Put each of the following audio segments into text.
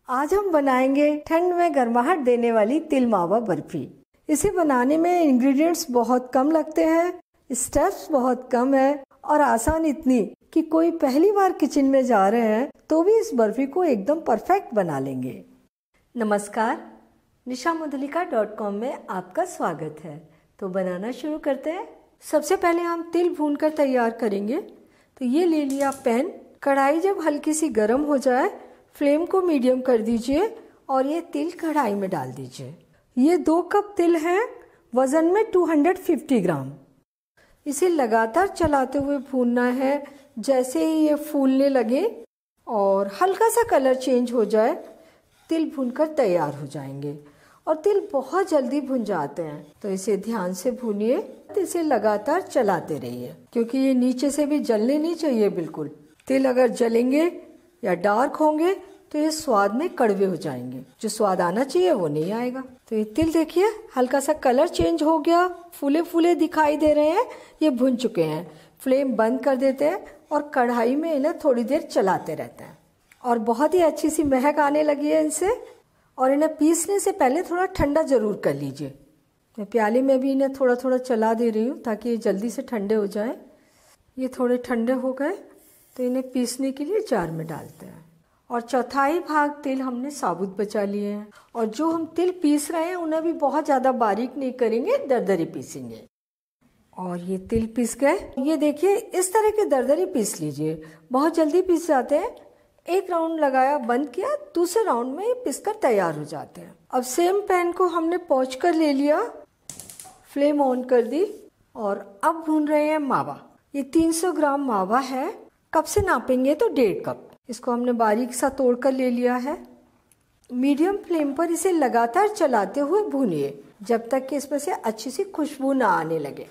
आज हम बनाएंगे ठंड में गर्माहट देने वाली तिल मावा बर्फी। इसे बनाने में इंग्रेडिएंट्स बहुत कम लगते हैं, स्टेप्स बहुत कम है और आसान इतनी कि कोई पहली बार किचन में जा रहे हैं तो भी इस बर्फी को एकदम परफेक्ट बना लेंगे। नमस्कार, nishamadulika.com में आपका स्वागत है। तो बनाना शुरू करते हैं। सबसे पहले हम तिल भूनकर तैयार करेंगे। तो ये ले लिया पैन। कढ़ाई जब हल्की सी गर्म हो जाए फ्लेम को मीडियम कर दीजिए और ये तिल कढ़ाई में डाल दीजिए। ये 2 कप तिल है, वज़न में 250 ग्राम। इसे लगातार चलाते हुए भूनना है। जैसे ही ये फूलने लगे और हल्का सा कलर चेंज हो जाए तिल भूनकर तैयार हो जाएंगे। और तिल बहुत जल्दी भुन जाते हैं, तो इसे ध्यान से भूनिए। इसे लगातार चलाते रहिए क्योंकि ये नीचे से भी जलने नहीं चाहिए बिल्कुल। तिल अगर जलेंगे या डार्क होंगे तो ये स्वाद में कड़वे हो जाएंगे। जो स्वाद आना चाहिए वो नहीं आएगा। तो ये तिल देखिए हल्का सा कलर चेंज हो गया, फूले फूले दिखाई दे रहे हैं, ये भुन चुके हैं। फ्लेम बंद कर देते हैं और कढ़ाई में इन्हें थोड़ी देर चलाते रहते हैं। और बहुत ही अच्छी सी महक आने लगी है इनसे। और इन्हें पीसने से पहले थोड़ा ठंडा जरूर कर लीजिए। मैं प्याले में भी इन्हें थोड़ा थोड़ा चला दे रही हूँ ताकि ये जल्दी से ठंडे हो जाएं। ये थोड़े ठंडे हो गए तो इन्हें पीसने के लिए जार में डालते हैं। और चौथाई भाग तिल हमने साबुत बचा लिए हैं। और जो हम तिल पीस रहे हैं उन्हें भी बहुत ज़्यादा बारीक नहीं करेंगे, दरदरी पीसेंगे। और ये तिल पीस गए। ये देखिए इस तरह के दरदरी पीस लीजिए, बहुत जल्दी पीस जाते हैं। एक राउंड लगाया, बंद किया, दूसरे राउंड में ये पीसकर तैयार हो जाते हैं। अब सेम पैन को हमने पोंछ कर ले लिया, फ्लेम ऑन कर दी और अब भून रहे हैं मावा। ये 300 ग्राम मावा है। कप से नापेंगे तो 1.5 कप। इसको हमने बारीक सा तोड़ कर ले लिया है। मीडियम फ्लेम पर इसे लगातार चलाते हुए भूनिए जब तक कि इसमें से अच्छी सी खुशबू ना आने लगे।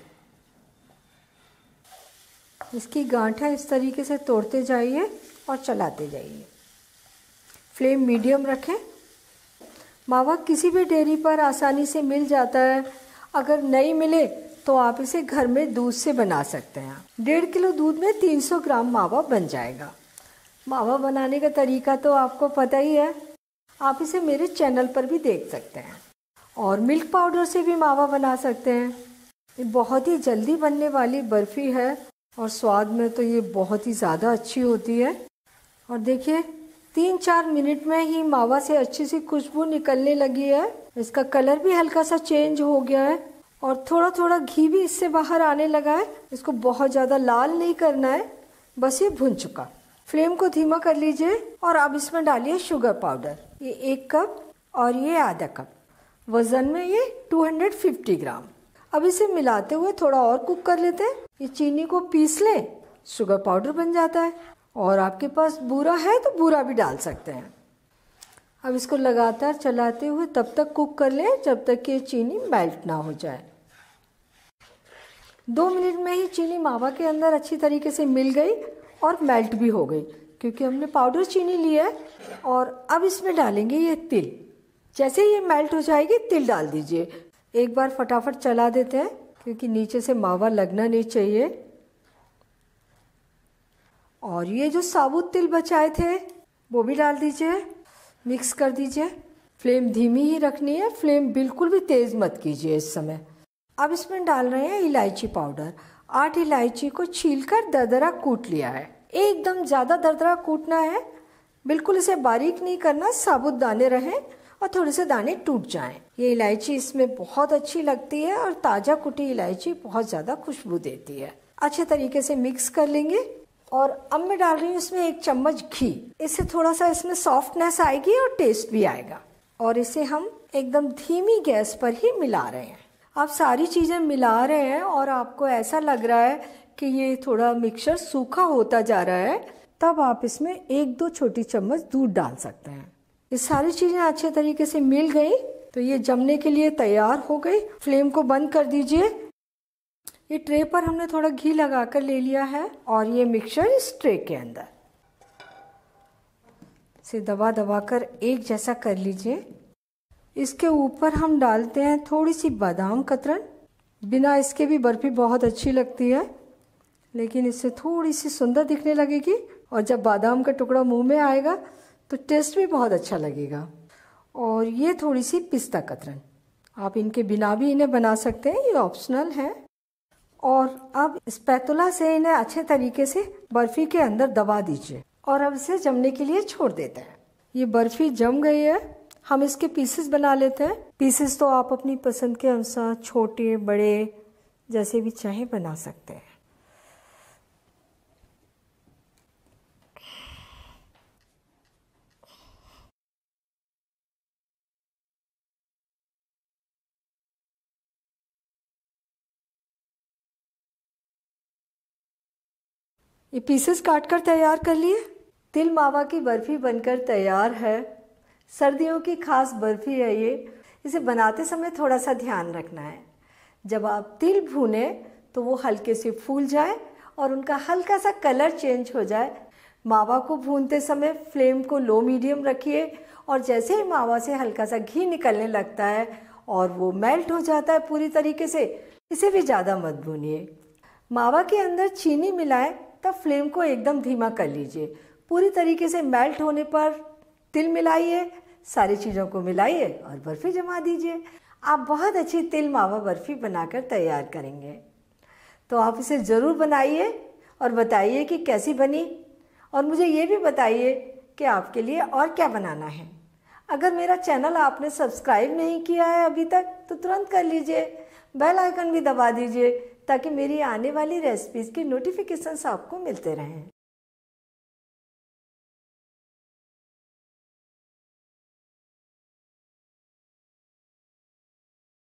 इसकी गांठें इस तरीके से तोड़ते जाइए और चलाते जाइए। फ्लेम मीडियम रखें। मावा किसी भी डेयरी पर आसानी से मिल जाता है। अगर नहीं मिले तो आप इसे घर में दूध से बना सकते हैं। 1.5 किलो दूध में 300 ग्राम मावा बन जाएगा। मावा बनाने का तरीका तो आपको पता ही है, आप इसे मेरे चैनल पर भी देख सकते हैं। और मिल्क पाउडर से भी मावा बना सकते हैं। ये बहुत ही जल्दी बनने वाली बर्फ़ी है और स्वाद में तो ये बहुत ही ज़्यादा अच्छी होती है। और देखिए 3-4 मिनट में ही मावा से अच्छी सी खुशबू निकलने लगी है। इसका कलर भी हल्का सा चेंज हो गया है और थोड़ा थोड़ा घी भी इससे बाहर आने लगा है। इसको बहुत ज़्यादा लाल नहीं करना है, बस ये भुन चुका। फ्लेम को धीमा कर लीजिए और अब इसमें डालिए शुगर पाउडर। ये 1 कप और ये आधा कप। वज़न में ये 250 ग्राम। अब इसे मिलाते हुए थोड़ा और कुक कर लेते हैं। ये चीनी को पीस लें, शुगर पाउडर बन जाता है। और आपके पास बूरा है तो बूरा भी डाल सकते हैं। अब इसको लगातार चलाते हुए तब तक कुक कर लें जब तक कि चीनी मेल्ट ना हो जाए। 2 मिनट में ही चीनी मावा के अंदर अच्छी तरीके से मिल गई और मेल्ट भी हो गई क्योंकि हमने पाउडर चीनी ली है। और अब इसमें डालेंगे ये तिल। जैसे ये मेल्ट हो जाएगी तिल डाल दीजिए। एक बार फटाफट चला देते हैं क्योंकि नीचे से मावा लगना नहीं चाहिए। और ये जो साबुत तिल बचाए थे वो भी डाल दीजिए, मिक्स कर दीजिए। फ्लेम धीमी ही रखनी है, फ्लेम बिल्कुल भी तेज़ मत कीजिए इस समय। अब इसमें डाल रहे हैं इलायची पाउडर। 8 इलायची को छीलकर दरदरा कूट लिया है। एकदम ज़्यादा दरदरा कूटना है, बिल्कुल इसे बारीक नहीं करना, साबुत दाने रहें और थोड़े से दाने टूट जाएं। ये इलायची इसमें बहुत अच्छी लगती है और ताज़ा कुटी इलायची बहुत ज़्यादा खुशबू देती है। अच्छे तरीके से मिक्स कर लेंगे। और अब मैं डाल रही हूँ इसमें 1 चम्मच घी। इससे थोड़ा सा इसमें सॉफ्टनेस आएगी और टेस्ट भी आएगा। और इसे हम एकदम धीमी गैस पर ही मिला रहे हैं। आप सारी चीज़ें मिला रहे हैं और आपको ऐसा लग रहा है कि ये थोड़ा मिक्सचर सूखा होता जा रहा है, तब आप इसमें 1-2 छोटी चम्मच दूध डाल सकते हैं। ये सारी चीज़ें अच्छे तरीके से मिल गई तो ये जमने के लिए तैयार हो गई। फ्लेम को बंद कर दीजिए। ये ट्रे पर हमने थोड़ा घी लगाकर ले लिया है और ये मिक्सचर इस ट्रे के अंदर से दबा दबा कर एक जैसा कर लीजिए। इसके ऊपर हम डालते हैं थोड़ी सी बादाम कतरन। बिना इसके भी बर्फ़ी बहुत अच्छी लगती है, लेकिन इससे थोड़ी सी सुंदर दिखने लगेगी। और जब बादाम का टुकड़ा मुंह में आएगा तो टेस्ट भी बहुत अच्छा लगेगा। और ये थोड़ी सी पिस्ता कतरन, आप इनके बिना भी इन्हें बना सकते हैं, ये ऑप्शनल है। और अब स्पैतुला से इन्हें अच्छे तरीके से बर्फ़ी के अंदर दबा दीजिए और अब इसे जमने के लिए छोड़ देते हैं। ये बर्फ़ी जम गई है, हम इसके पीसेस बना लेते हैं। पीसेस तो आप अपनी पसंद के अनुसार छोटे बड़े जैसे भी चाहे बना सकते हैं। ये पीसेस काट कर तैयार कर लिए। तिल मावा की बर्फ़ी बनकर तैयार है। सर्दियों की खास बर्फ़ी है ये। इसे बनाते समय थोड़ा सा ध्यान रखना है, जब आप तिल भूने तो वो हल्के से फूल जाए और उनका हल्का सा कलर चेंज हो जाए। मावा को भूनते समय फ्लेम को लो मीडियम रखिए और जैसे ही मावा से हल्का सा घी निकलने लगता है और वो मेल्ट हो जाता है पूरी तरीके से, इसे भी ज़्यादा मत भूनिए। मावा के अंदर चीनी मिलाएं तब फ्लेम को एकदम धीमा कर लीजिए। पूरी तरीके से मेल्ट होने पर तिल मिलाइए, सारी चीज़ों को मिलाइए और बर्फ़ी जमा दीजिए। आप बहुत अच्छी तिल मावा बर्फ़ी बनाकर तैयार करेंगे। तो आप इसे ज़रूर बनाइए और बताइए कि कैसी बनी, और मुझे ये भी बताइए कि आपके लिए और क्या बनाना है। अगर मेरा चैनल आपने सब्सक्राइब नहीं किया है अभी तक तो तुरंत कर लीजिए, बेल आइकन भी दबा दीजिए ताकि मेरी आने वाली रेसिपीज़ की नोटिफिकेशंस आपको मिलते रहें।